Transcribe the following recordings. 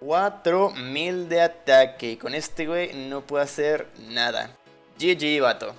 4000 de ataque. Y con este güey no puedo hacer nada. GG, vato.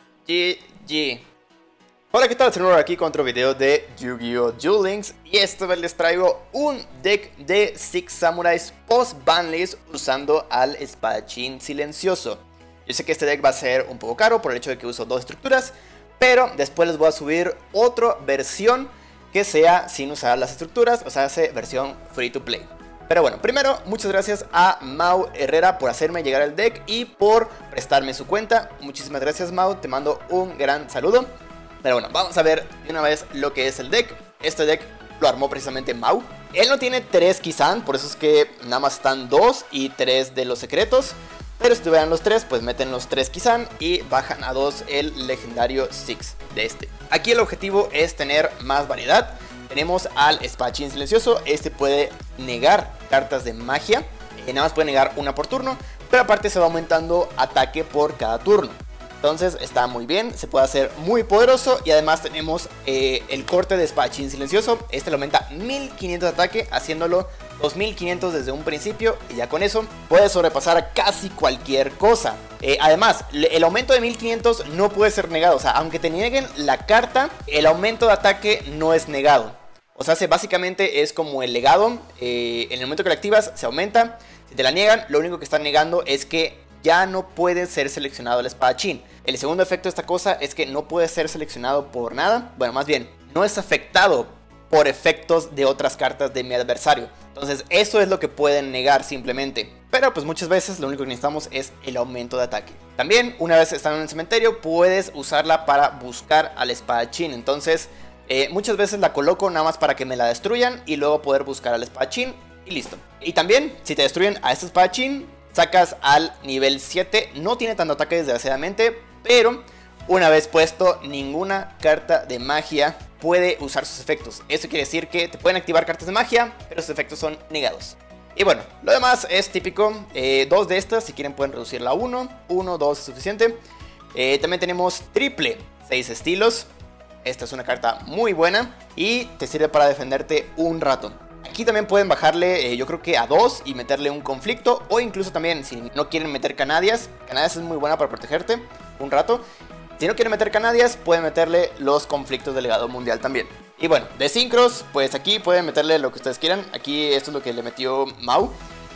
GG. Hola, ¿qué tal? Soy aquí con otro video de Yu-Gi-Oh! Duel Links. Y esta vez les traigo un deck de Six Samurais post banlist usando al espadachín silencioso. Yo sé que este deck va a ser un poco caro por el hecho de que uso dos estructuras, pero después les voy a subir otra versión que sea sin usar las estructuras, o sea, hace versión free to play. Pero bueno, primero, muchas gracias a Mau Herrera por hacerme llegar el deck y por prestarme su cuenta. Muchísimas gracias, Mau, te mando un gran saludo. Pero bueno, vamos a ver de una vez lo que es el deck. Este deck lo armó precisamente Mau. Él no tiene 3 Kisan, por eso es que nada más están 2 y 3 de los secretos. Pero si tuvieran los 3, pues meten los 3 Kisan y bajan a 2 el legendario Six de este. Aquí el objetivo es tener más variedad. Tenemos al espadachín silencioso. Este puede negar cartas de magia. Nada más puede negar una por turno. Pero aparte se va aumentando ataque por cada turno. Entonces está muy bien, se puede hacer muy poderoso. Y además tenemos el corte de espadachín silencioso. Este le aumenta 1500 de ataque, haciéndolo 2500 desde un principio. Y ya con eso puede sobrepasar a casi cualquier cosa. Además, el aumento de 1500 no puede ser negado. O sea, aunque te nieguen la carta, el aumento de ataque no es negado. O sea, básicamente es como el legado. En el momento que la activas se aumenta. Si te la niegan, lo único que están negando es que ya no puede ser seleccionado el espadachín. El segundo efecto de esta cosa es que no puede ser seleccionado por nada. Bueno, más bien, no es afectado por efectos de otras cartas de mi adversario. Entonces eso es lo que pueden negar simplemente. Pero pues muchas veces lo único que necesitamos es el aumento de ataque. También una vez estando en el cementerio puedes usarla para buscar al espadachín. Entonces muchas veces la coloco nada más para que me la destruyan y luego poder buscar al espadachín y listo. Y también si te destruyen a este espadachín, sacas al nivel 7, no tiene tanto ataque desgraciadamente, pero una vez puesto, ninguna carta de magia puede usar sus efectos. Eso quiere decir que te pueden activar cartas de magia, pero sus efectos son negados. Y bueno, lo demás es típico, 2 de estas, si quieren pueden reducirla a 1, 2 es suficiente. También tenemos triple 6 estilos, esta es una carta muy buena y te sirve para defenderte un rato. Aquí también pueden bajarle, yo creo que a 2 y meterle un conflicto. O incluso también, si no quieren meter canadias. Canadias es muy buena para protegerte un rato. Si no quieren meter canadias, pueden meterle los conflictos del legado mundial también. Y bueno, de sincros, pues aquí pueden meterle lo que ustedes quieran. Aquí esto es lo que le metió Mau.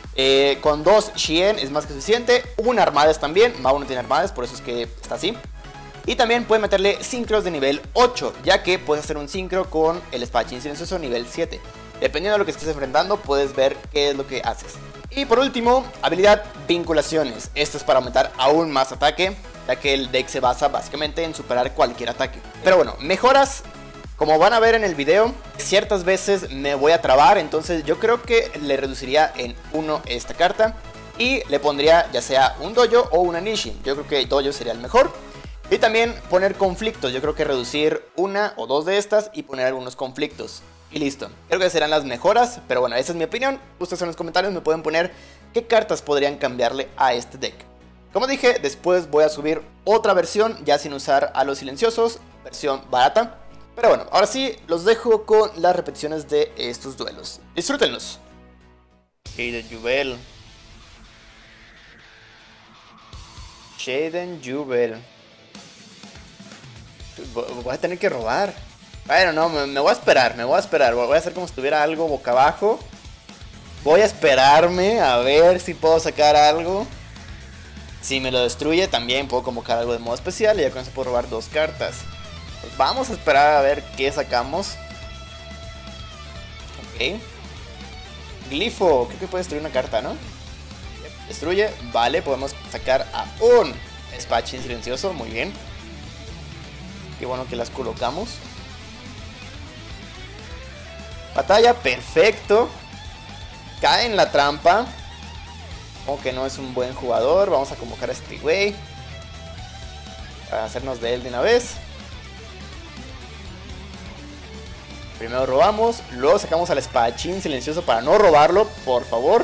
Con 2 Shien es más que suficiente. Una armadas también. Mau no tiene armadas, por eso es que está así. Y también pueden meterle sincros de nivel 8, ya que puedes hacer un sincro con el espadachín silencioso nivel 7. Dependiendo de lo que estés enfrentando, puedes ver qué es lo que haces. Y por último, habilidad vinculaciones. Esto es para aumentar aún más ataque, ya que el deck se basa básicamente en superar cualquier ataque. Pero bueno, mejoras, como van a ver en el video, ciertas veces me voy a trabar. Entonces yo creo que le reduciría en 1 esta carta y le pondría ya sea un dojo o una Nishin. Yo creo que dojo sería el mejor. Y también poner conflictos. Yo creo que reducir 1 o 2 de estas y poner algunos conflictos. Y listo, creo que serán las mejoras, pero bueno, esa es mi opinión. Ustedes en los comentarios me pueden poner qué cartas podrían cambiarle a este deck. Como dije, después voy a subir otra versión, ya sin usar a los silenciosos, versión barata. Pero bueno, ahora sí, los dejo con las repeticiones de estos duelos. Disfrútenlos. Shaden Jubel. Shaden Jubel. Voy a tener que robar. Bueno, no, me voy a esperar, voy a hacer como si estuviera algo boca abajo. Voy a esperarme a ver si puedo sacar algo. Si me lo destruye también puedo convocar algo de modo especial y ya con eso puedo robar 2 cartas. Pues vamos a esperar a ver qué sacamos. Ok. Glifo, creo que puede destruir una carta, ¿no? Destruye, vale, podemos sacar a un espadachín silencioso, muy bien. Qué bueno que las colocamos. Batalla, perfecto. Cae en la trampa. Como que no es un buen jugador. Vamos a convocar a este güey para hacernos de él de una vez. Primero robamos, luego sacamos al espadachín silencioso para no robarlo, por favor.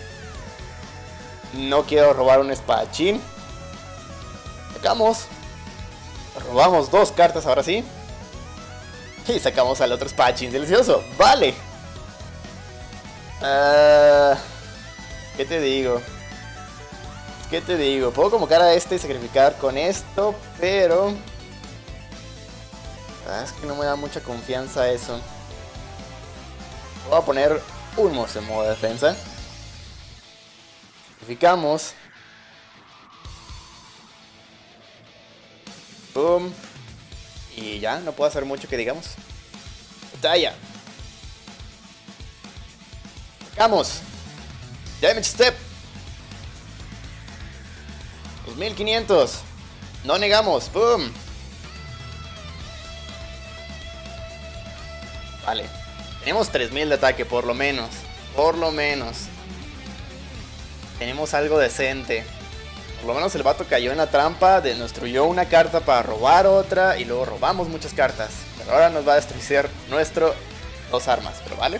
No quiero robar un espadachín. Sacamos. Robamos 2 cartas ahora sí. Y sacamos al otro espadachín silencioso. Vale. ¿qué te digo? ¿Qué te digo? Puedo convocar a este y sacrificar con esto, pero... es que no me da mucha confianza eso. Voy a poner un monstruo en modo de defensa. Sacrificamos. Boom. Y ya, no puedo hacer mucho que digamos. Batalla. Sacamos. Damage Step. 2500. No negamos. Boom. Vale. Tenemos 3000 de ataque, por lo menos. Por lo menos. Tenemos algo decente. Por lo menos el vato cayó en la trampa, destruyó una carta para robar otra y luego robamos muchas cartas. Pero ahora nos va a destruir nuestro 2 armas, pero vale.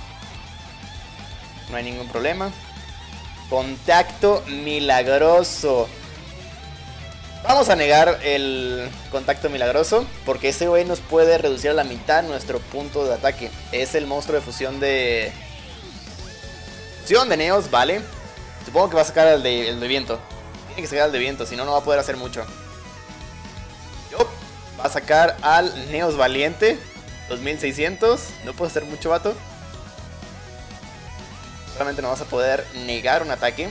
No hay ningún problema. Contacto milagroso. Vamos a negar el contacto milagroso porque ese güey nos puede reducir a la mitad nuestro punto de ataque. Es el monstruo de fusión de... Fusión de Neos, vale. Supongo que va a sacar el de viento. Tiene que sacar el de viento, si no, no va a poder hacer mucho. Va a sacar al Neos Valiente. 2600. No puede hacer mucho, vato. Solamente no vas a poder negar un ataque.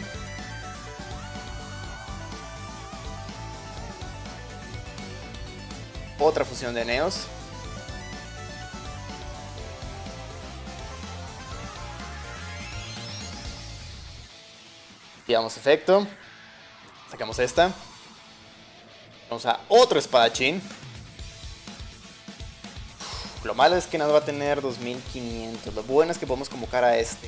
Otra fusión de Neos. Activamos efecto. Sacamos esta. Vamos a otro espadachín. Lo malo es que nada va a tener 2500. Lo bueno es que podemos convocar a este.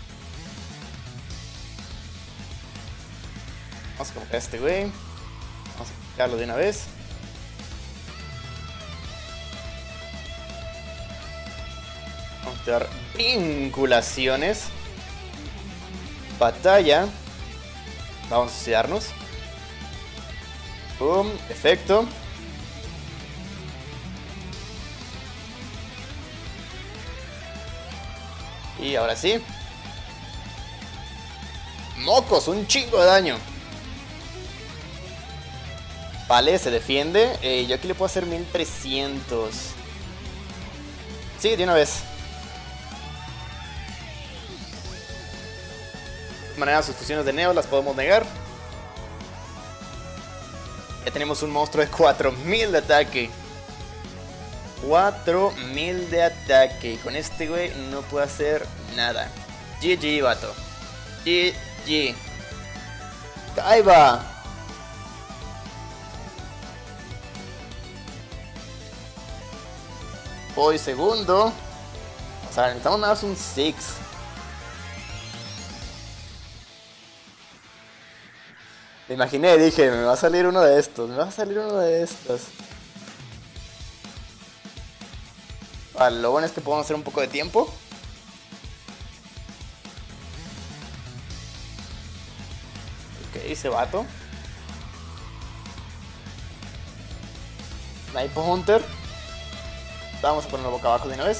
Vamos a convocar a este güey. Vamos a quitarlo de una vez. Vamos a activar vinculaciones. Batalla. Vamos a suicidarnos. Boom, efecto. Y ahora sí. Mocos, un chingo de daño. Vale, se defiende. Yo aquí le puedo hacer 1300. Sí, de una vez. De manera, sus fusiones de Neo las podemos negar. Ya tenemos un monstruo de 4000 de ataque. 4000 de ataque. Y con este güey no puedo hacer nada. GG, vato. GG. Ahí va. Voy segundo. O sea, necesitamos nada más un 6. Me imaginé, dije, me va a salir uno de estos. Me va a salir uno de estos. Vale, lo bueno es que podemos hacer un poco de tiempo. Ok, ese vato. Sniper Hunter. Vamos a ponerlo boca abajo de una vez.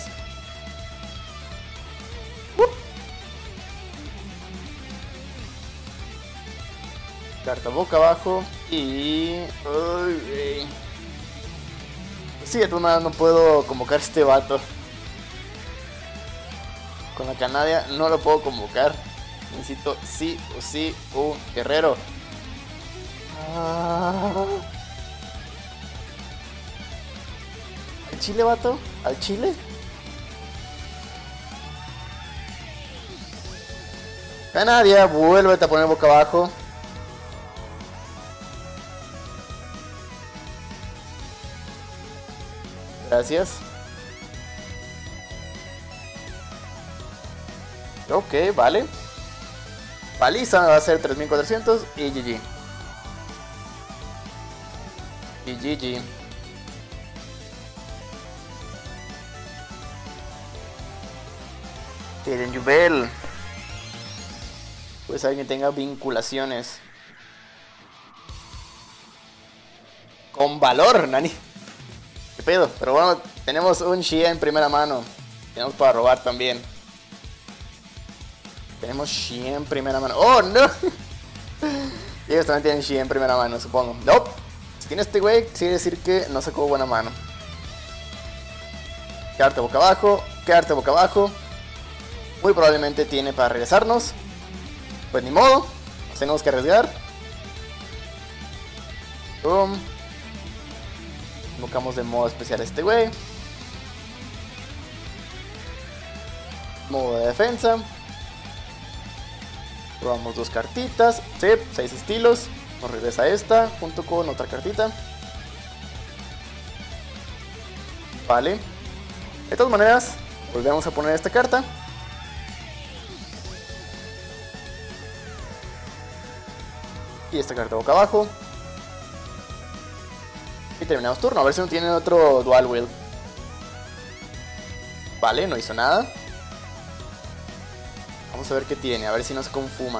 Carta boca abajo. Y... uy, sí, de todas maneras no puedo convocar a este vato. Con la Canadia no lo puedo convocar. Necesito sí o sí un guerrero. ¿Al chile, vato? ¿Al chile? Canadia, vuélvete a poner boca abajo. Gracias. Ok, vale. Paliza me va a ser 3400 y GG. Y GG. Tienen Jubel. Pues alguien tenga vinculaciones. Con valor, Nani. ¿Qué pedo? Pero bueno, tenemos un Shia en primera mano. Tenemos para robar también. Ok, Tenemos Shi en primera mano. ¡Oh, no! Y ellos también tienen Shi en primera mano, supongo. ¡No! Si tiene este güey, quiere decir que no sacó buena mano. Carta boca abajo. Carta boca abajo. Muy probablemente tiene para regresarnos. Pues ni modo. Nos tenemos que arriesgar. Boom. Invocamos de modo especial a este güey. Modo de defensa. Probamos 2 cartitas. Sí, 6 estilos. Nos regresa esta junto con otra cartita. Vale. De todas maneras, volvemos a poner esta carta. Y esta carta boca abajo. Y terminamos turno. A ver si no tiene otro Dual Wield. Vale, no hizo nada. Vamos a ver qué tiene. A ver si nos confuma.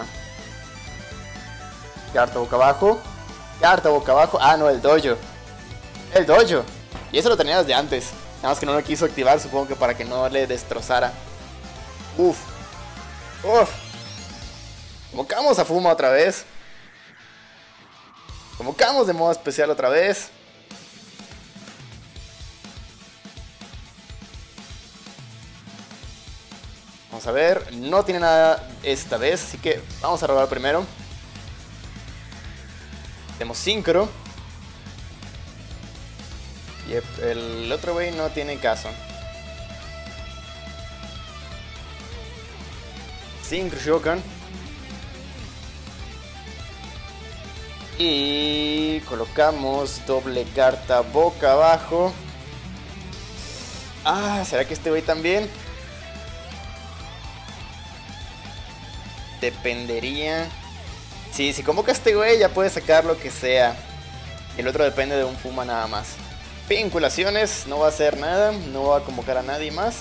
Carta boca abajo. Carta boca abajo. Ah, no, el dojo. El dojo. Y eso lo tenía desde antes. Nada más que no lo quiso activar. Supongo que para que no le destrozara. Uf. Uf. Convocamos a Fuma otra vez. Convocamos de modo especial otra vez. Vamos a ver, no tiene nada esta vez, así que vamos a robar primero. Tenemos Synchro. Y el otro güey no tiene caso. Synchro Shokan. Y colocamos doble carta boca abajo. Ah, ¿será que este güey también? Dependería. Sí, si convoca a este güey ya puede sacar lo que sea. El otro depende de un Fuma nada más. Vinculaciones, no va a hacer nada. No va a convocar a nadie más.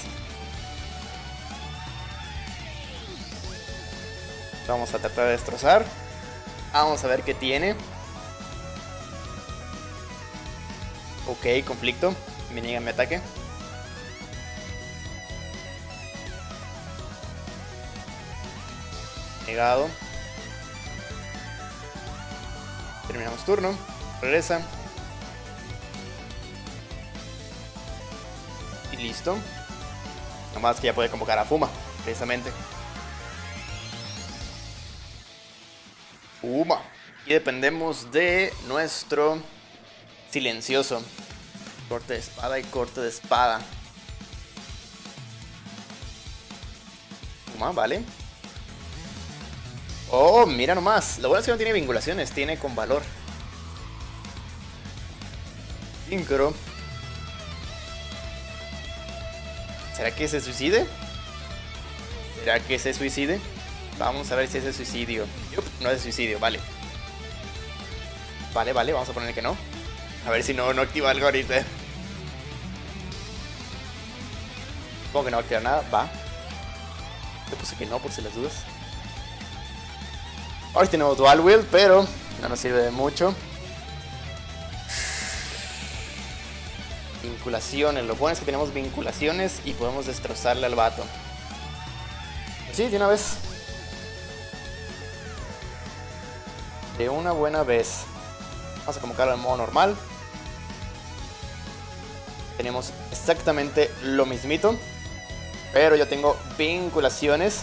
Vamos a tratar de destrozar. Vamos a ver qué tiene. Ok, conflicto. Me niega mi ataque. Negado. Terminamos turno. Regresa. Y listo. Nomás que ya puede convocar a Fuma, precisamente. Fuma. Y dependemos de nuestro silencioso. Corte de espada y corte de espada. Fuma, vale. Oh, mira nomás. Lo bueno es que no tiene vinculaciones, tiene con valor. Synchro. ¿Será que se suicide? ¿Será que se suicide? Vamos a ver si es de suicidio. No es de suicidio, vale. Vale, vale, vamos a poner que no. A ver si no activa algo ahorita. Supongo que no va a activar nada, va. Yo puse que no por si las dudas. Ahora tenemos Dual Wield, pero no nos sirve de mucho. Vinculaciones, lo bueno es que tenemos vinculaciones y podemos destrozarle al vato. Sí, de una vez. De una buena vez. Vamos a convocarlo en modo normal. Tenemos exactamente lo mismito, pero yo tengo vinculaciones.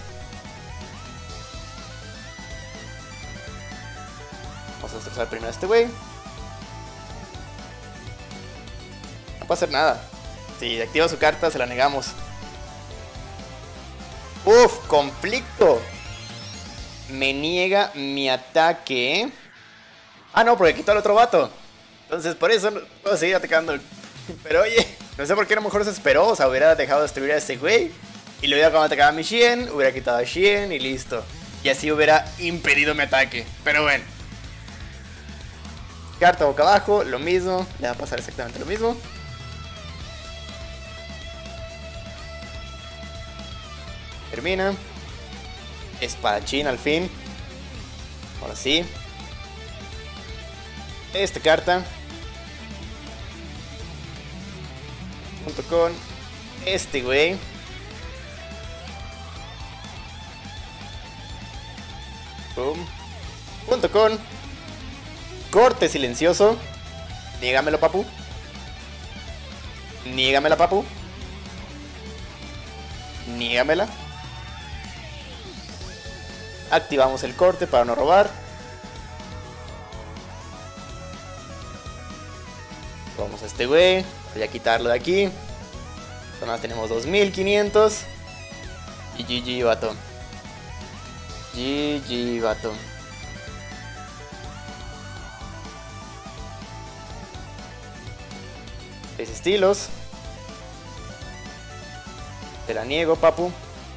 Vamos a destrozar primero a este güey. No puede hacer nada. Si activa su carta, se la negamos. Uf, conflicto. Me niega mi ataque. Ah, no, porque quitó al otro vato. Entonces, por eso puedo seguir atacando. Pero oye, no sé por qué a lo mejor se esperó. O sea, hubiera dejado destruir a ese güey y le hubiera atacado a mi Shien. Hubiera quitado a Shien y listo. Y así hubiera impedido mi ataque. Pero bueno. Carta boca abajo, lo mismo. Le va a pasar exactamente lo mismo. Termina. Espadachín al fin. Ahora sí. Esta carta. Junto con este güey. Pum. Junto con corte silencioso. Niégamelo, papu. Niégamela, papu. Niégamela. Activamos el corte para no robar. Vamos a este güey. Voy a quitarlo de aquí. Nada más tenemos 2500. Y GG, vato. GG, vato. Seis estilos. Te la niego, papu.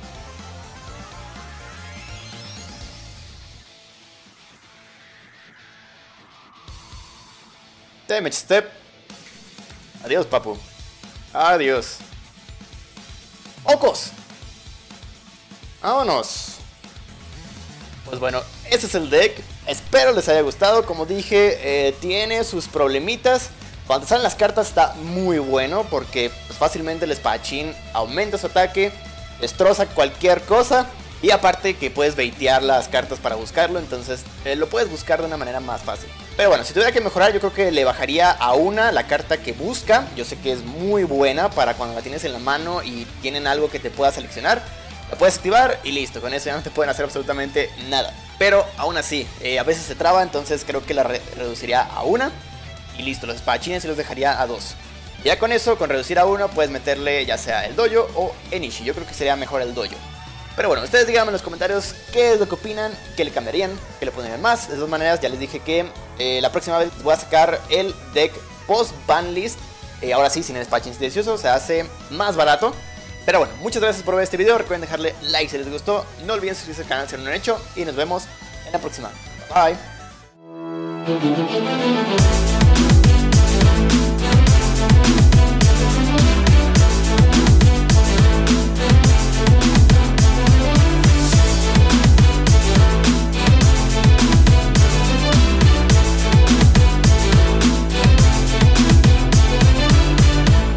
Damage step. Adiós, papu. Adiós. ¡Ocos! ¡Vámonos! Pues bueno, ese es el deck. Espero les haya gustado. Como dije, tiene sus problemitas. Cuando salen las cartas está muy bueno porque pues, fácilmente el espadachín aumenta su ataque, destroza cualquier cosa. Y aparte que puedes baitear las cartas para buscarlo, entonces lo puedes buscar de una manera más fácil. Pero bueno, si tuviera que mejorar, yo creo que le bajaría a una la carta que busca. Yo sé que es muy buena para cuando la tienes en la mano y tienen algo que te pueda seleccionar. La puedes activar y listo, con eso ya no te pueden hacer absolutamente nada. Pero aún así, a veces se traba, entonces creo que la reduciría a una. Y listo, los espadachines se los dejaría a 2. Ya con eso, con reducir a 1, puedes meterle ya sea el dojo o Enishi. Yo creo que sería mejor el dojo. Pero bueno, ustedes díganme en los comentarios qué es lo que opinan, qué le cambiarían, qué le pondrían más. De todas maneras, ya les dije que la próxima vez voy a sacar el deck post banlist. Ahora sí, sin el espadachín silencioso, se hace más barato. Pero bueno, muchas gracias por ver este video. Recuerden dejarle like si les gustó. No olviden suscribirse al canal si no lo han hecho. Y nos vemos en la próxima. Bye.